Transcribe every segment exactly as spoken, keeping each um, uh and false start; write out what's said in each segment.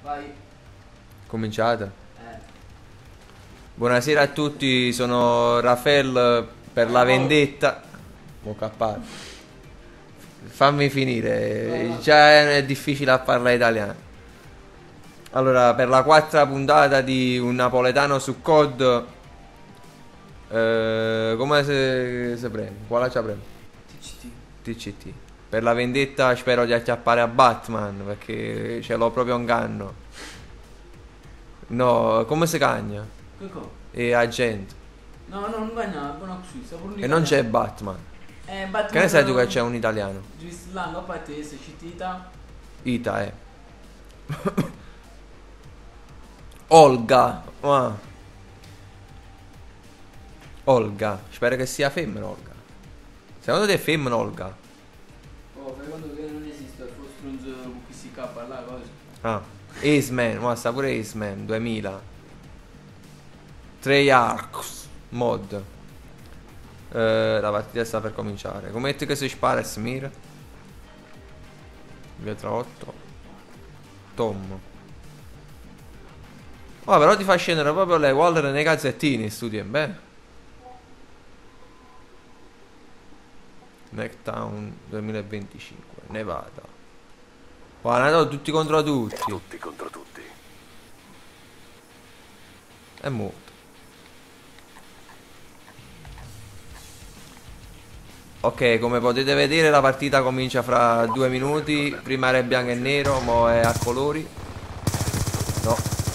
Vai. Cominciata? Eh. Buonasera a tutti, sono Rafael per la vendetta. Mo cappato. Fammi finire, già è difficile a parlare italiano. Allora, per la quarta puntata di Un napoletano su C O D, eh, come si, si prende? Quale ci prende? T C T. T C T. Per la vendetta spero di acchiappare a Batman, perché ce l'ho proprio un ganno. No, come si cagna? Che cosa? E agente. No, no, non cagna, buona qui, sta pure un E non c'è italiano. Batman. Eh, Batman. Che ne sai tu che c'è un italiano? Giusto là, a parte se ci tita. Ita, eh. Olga. Ah. Olga. Spero che sia femmina Olga. Secondo te è femmina Olga? Oh, fai conto che non esiste, è forse stronzo con chi si cappa là, cosa. Ah. Ace-Man. Ma sta pure Ace-Man duemila. Treyarch mod. Eh, la partita sta per cominciare. Come metti che si spara Smir? Vietra otto. Tom. Oh, però ti fa scendere proprio le Waller nei calzettini, studi bene. Necktown duemilaventicinque, Nevada. Guarda, tutti contro tutti. Tutti contro tutti. È molto. Ok, come potete vedere la partita comincia fra due minuti. Prima era bianco e nero, mo è a colori. No.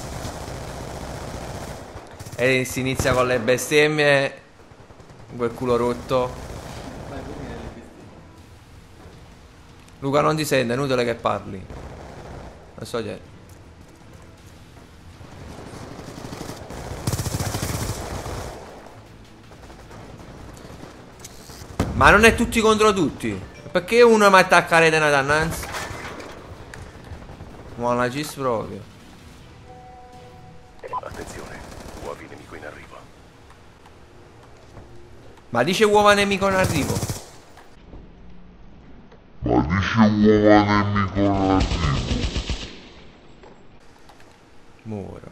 E si inizia con le bestemmie. Quel culo rotto. Vai, prima le bestemmie. Luca, non ti sente, è inutile che parli. Non so c'è. Ma non è tutti contro tutti. Perché uno mi attacca a rete una dannanza? Ma la gis proprio. Attenzione, uovi nemico in arrivo. Ma dice uomo nemico in arrivo. Ma dice uomo nemico in arrivo. Muro.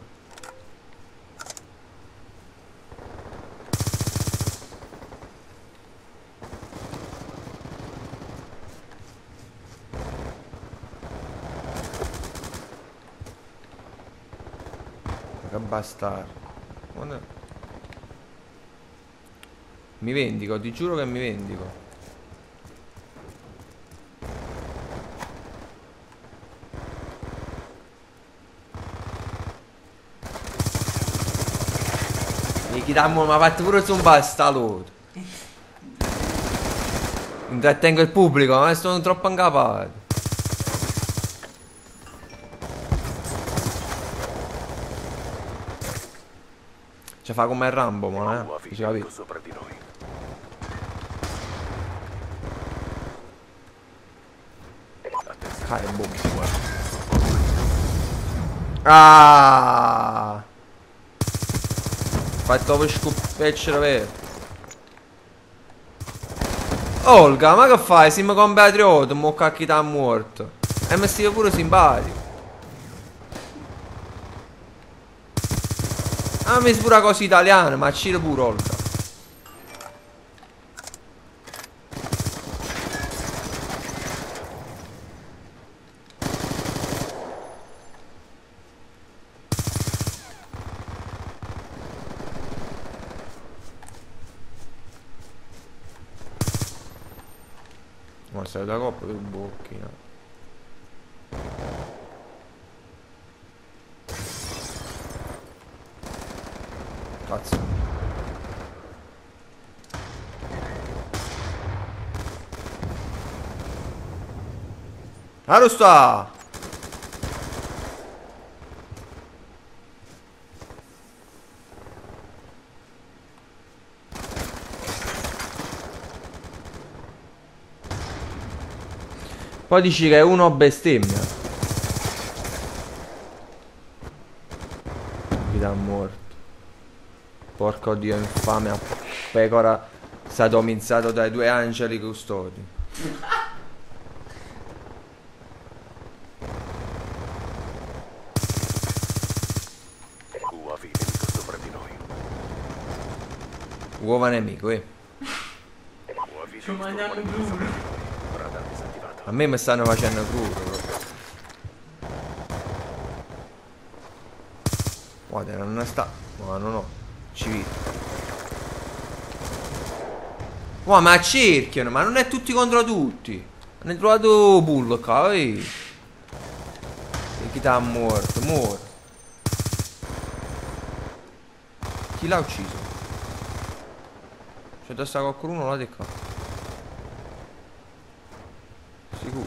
Che bastardo. Guarda. Mi vendico, ti giuro che mi vendico. Mi chiediamo, ma fate pure su un bastardo. Intrattengo il pubblico, ma sono troppo incapace. Cioè fa come il Rambo, ma eh. Uovi Ci capi? nemico sopra di noi. Attenzione. Cai, boom. Ah! Fatto per scuppecere vero. Olga, ma che fai? Siamo compatrioti, mo cacchi t'ha morto. E mi stai pure simpatico. Ah, mi spura cosa italiana, ma c'era pure Olga. Ma sei da coppa per bocchina. Cazzo. Allora sta. Poi dici che uno bestemmia. Mi dà morto. Porco dio infame a pecora sadomizzato dai due angeli custodi. Uova nemico, eh. Nuovi Ci mangiano il blu. radar disattivato. A me mi stanno facendo crudo proprio. Guarda, non sta. Ma no, no. Civile. Wow, ma cerchiano, ma non è tutti contro tutti. Hanno trovato Bullock, eh. E chi t'ha morto? Muore. Chi l'ha ucciso? C'è da sta qualcuno là di qua. Sicuro.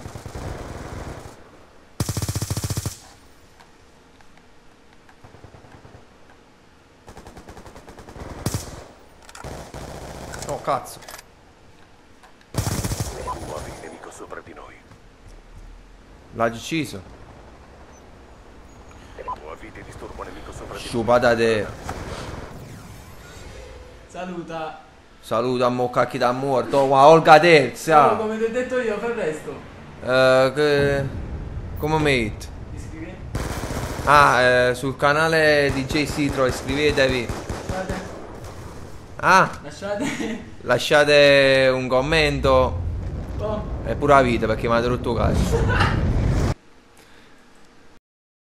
Oh cazzo. Nuovi nemico sopra di noi. L'ha ucciso. Nuovi di disturbo nemico sopra di noi. Sciupata te. Saluta. Saluta a mocca chi t'ha morto. Oh, ma Olga terza. Oh, come ti ho detto io, fai presto. Eh, che... Come mate? Iscrivi. Ah, eh, sul canale di J Citro iscrivetevi. Lasciate. Ah, Lasciate. lasciate un commento Oh. e pure la vita perché mi ha rotto cazzo.